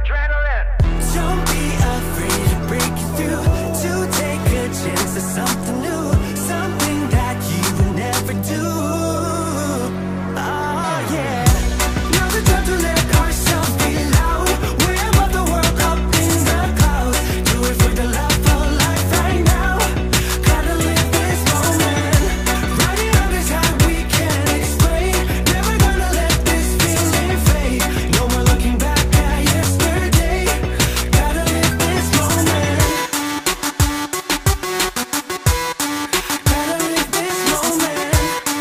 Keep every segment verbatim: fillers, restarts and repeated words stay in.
adrenaline. Don't be afraid to break it through, to take a chance at something new, something that you would never do. Oh yeah. Now's the time to let ourselves be loud. We're above the world, up in the clouds. Do it for the love of life right now. Gotta live this moment. Riding on this high we can't explain. Never gonna let this feeling fade. No more looking back at yesterday. Gotta live this moment. Gotta live this moment.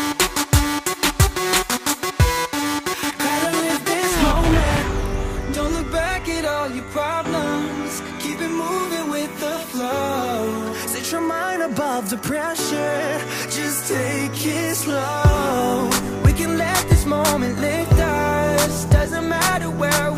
Gotta live this moment. Don't look back at all your problems. Keep it moving with the flow. Set your mind above the pressure. Just take it slow. We can let this moment lift us. Doesn't matter where